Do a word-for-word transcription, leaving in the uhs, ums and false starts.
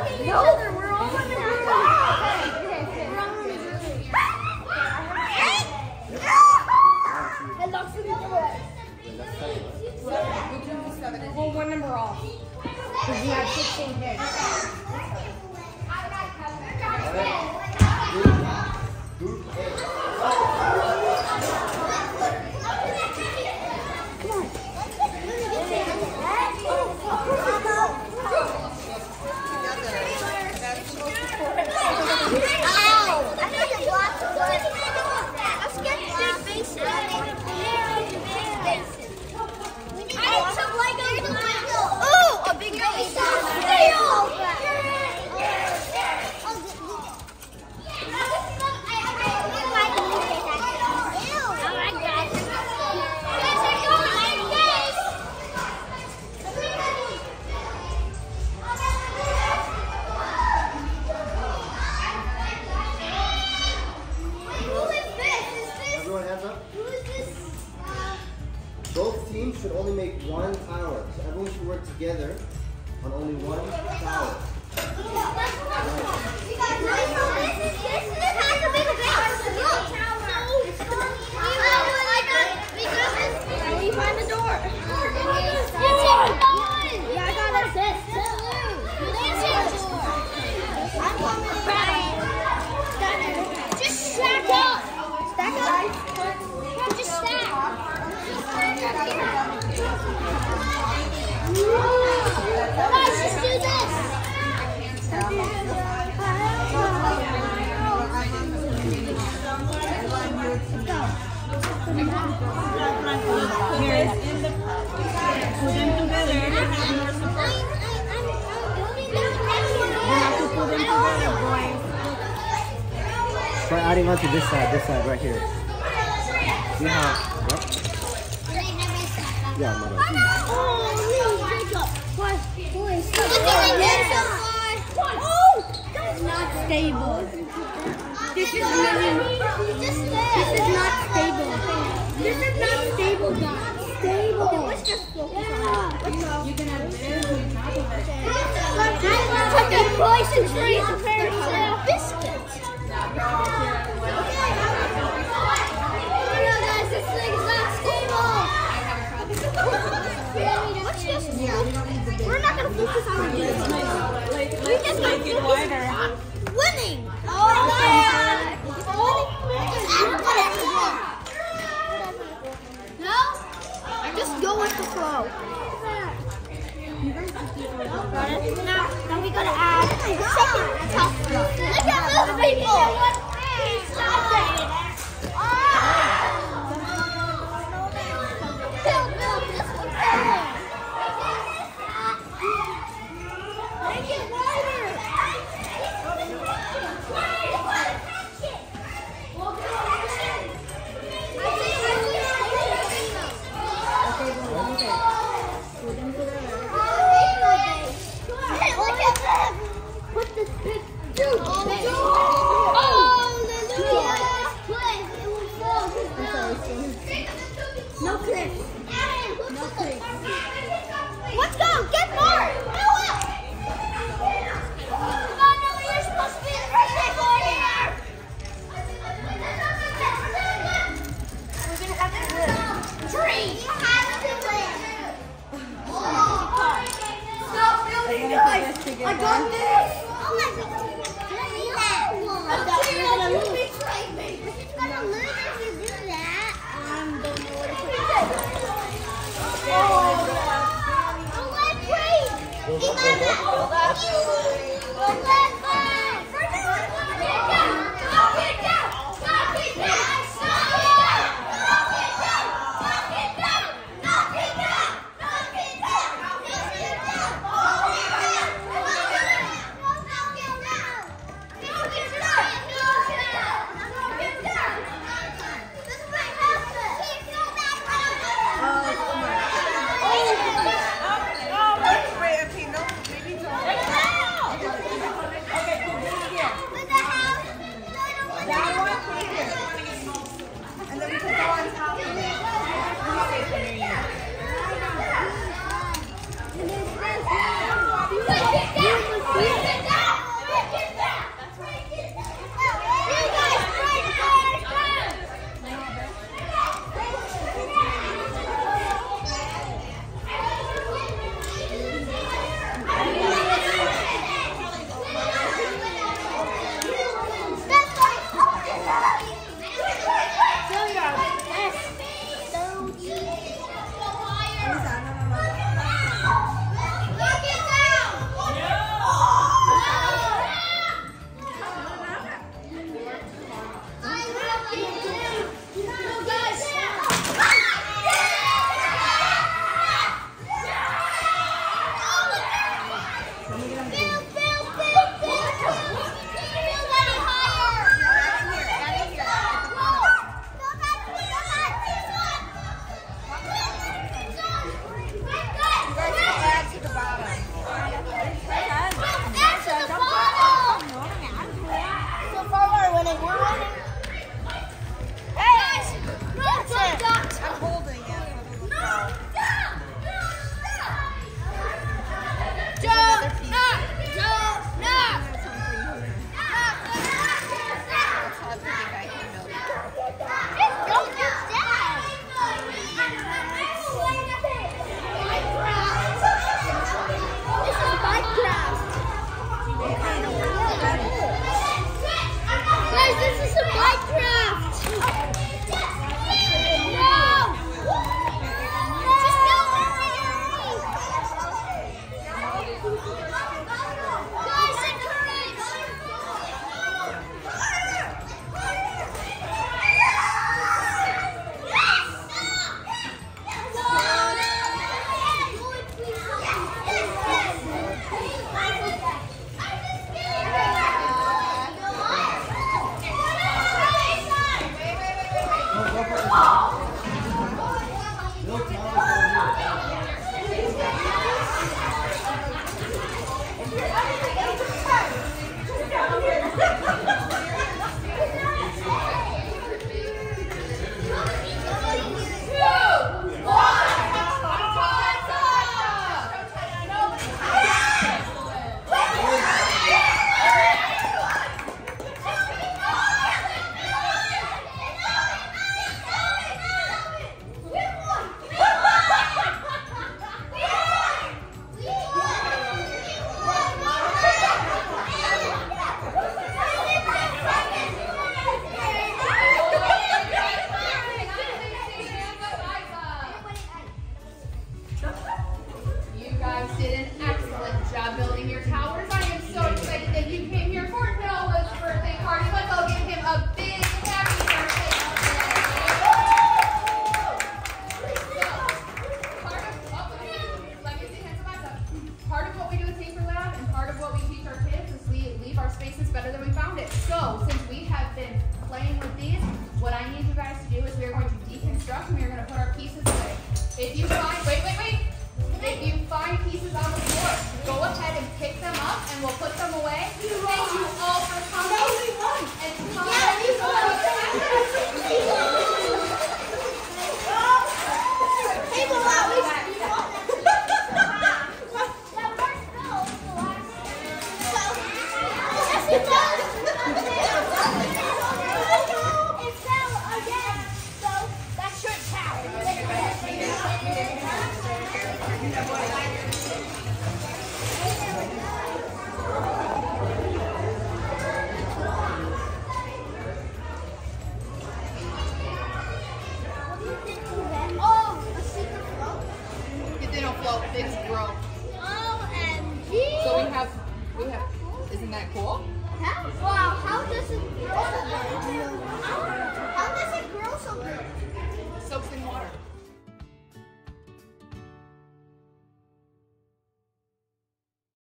each other. We're all in the room. And Lux is the way. Well, one number off. Because you have sixteen picks. Both teams should only make one tower, so everyone should work together on only one tower. Can we find the door? Yeah, I got assist. I'm coming back. Just stack up. Stack up. Just stack. Guys, just do this. Here, in the, put them together. You have to put them together, boys. Try adding on to this side, this side right here. See how? Yep. Yeah, mother. Not stable. This is really. This is not stable. This is not stable, guys. Stable. Okay, let's just focus on it. You can add this on top of it. Let's put the poison tree compared to biscuits. This thing's not stable. Let's just. We're not gonna focus on it. We just Make it wider. winning. Oh yeah. No. Just go with the flow. Now, now we gotta add second tough. If you find, wait, wait, wait. If you find pieces on the floor, go ahead and pick them up and we'll put them away. Thank you all for coming. And come It's broke. O M G! So we have, we have, isn't that cool? How? Wow, how does it work?